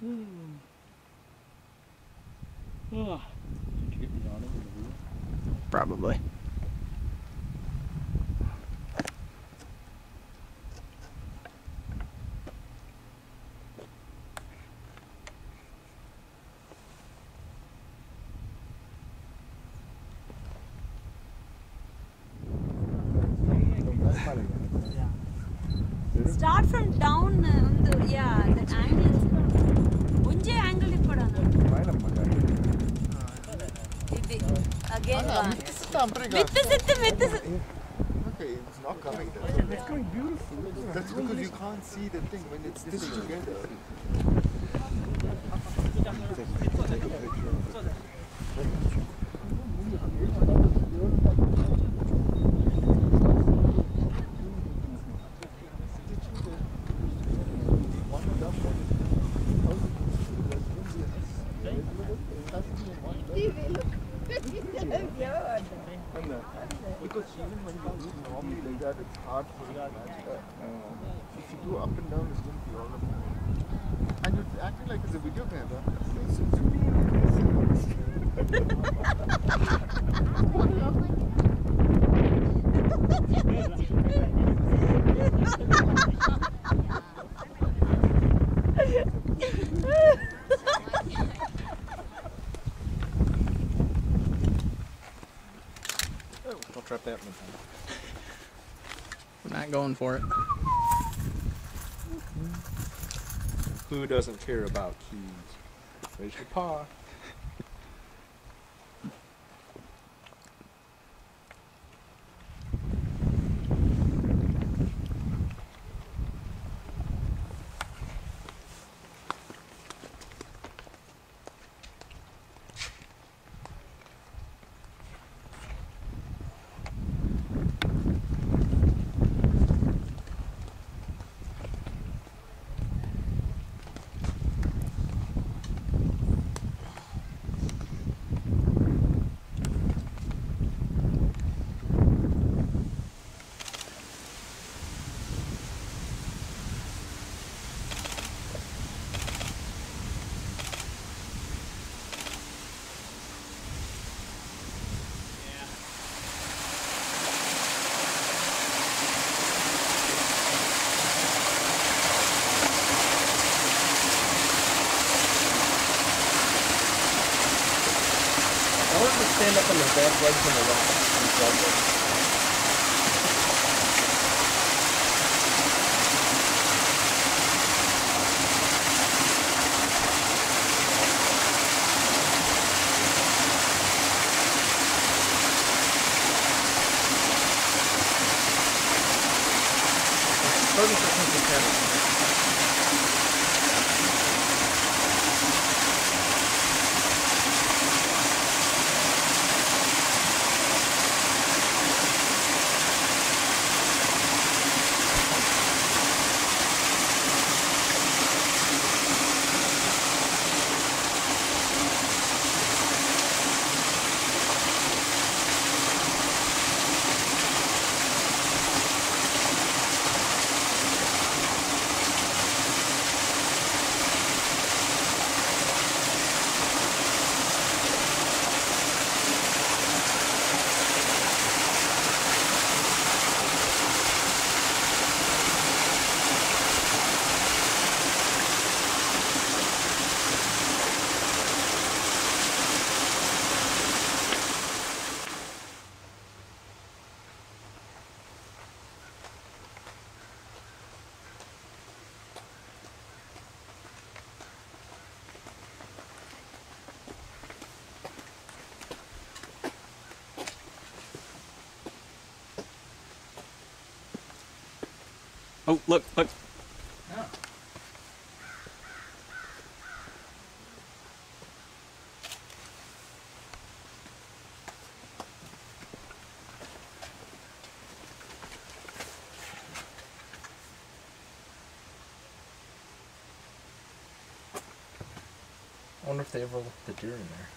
Oh. Did you get the awning in the wheel? Probably. Start from down on the that angle. Unje angle ippadana. Again gone. With the Okay, it's not coming there. It's going beautiful. That's because you can't see the thing when it's stitched together. Take a picture of it. Because even when you do normally like that, it's hard for you to match that. If you do up and down, it's going to be all of that. And you're acting like it's a video camera. Don't trap that one. We're not going for it. Who doesn't care about keys? Raise your paw. I wanted to stand up on the back legs on the rock and plug it. Oh, look, look. Yeah. I wonder if they ever left the deer in there.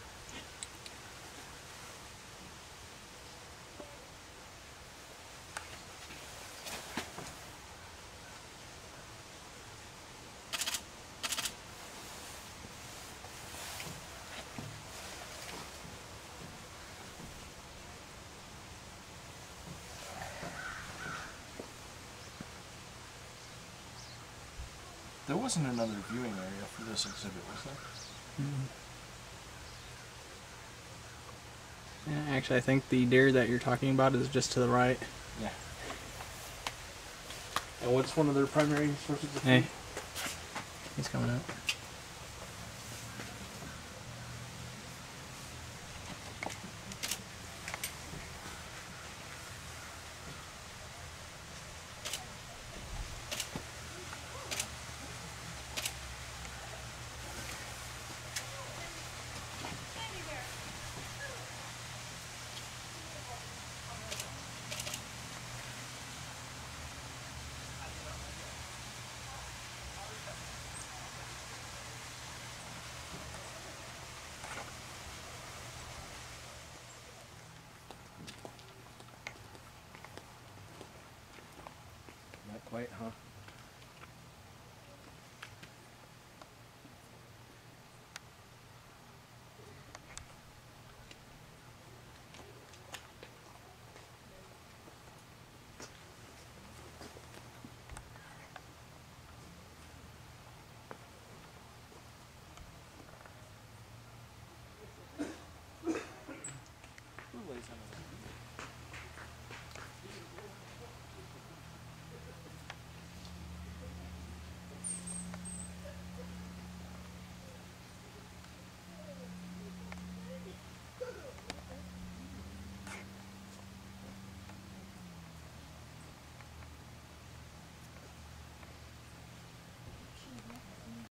There wasn't another viewing area for this exhibit, was there? Yeah, actually, I think the deer that you're talking about is just to the right. Yeah. And what's one of their primary sources of food? Hey, he's coming out. Not quite, huh?